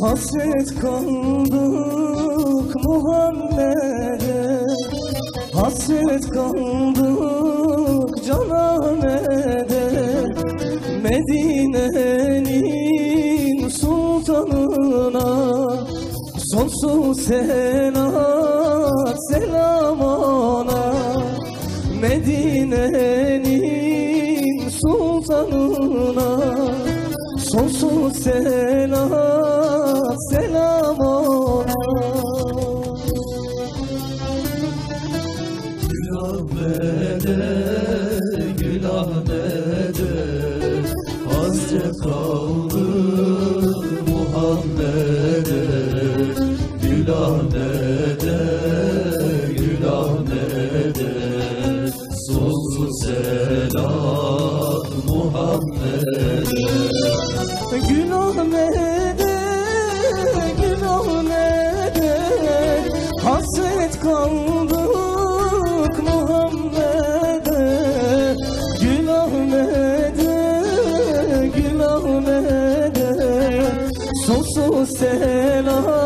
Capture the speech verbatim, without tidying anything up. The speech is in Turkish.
Hasret kaldık Muhammed'e, hasret kaldık Can Ahmet'e, Medine'nin sultanına sonsuz selat, selam ona. Medine'nin sultanına sonsuz selat, selam ona. Gül Ahmet'e, Gül Ahmet'e hasret kaldık Muhammed'e. Gül Ahmet'e, Gül Ahmet'e sonsuz selam Muhammed'e. Gül Ahmet'e, Gül Ahmet'e hasret kaldık Muhammed'e. Gül Ahmet'e, Gül Ahmet'e sonsuz selam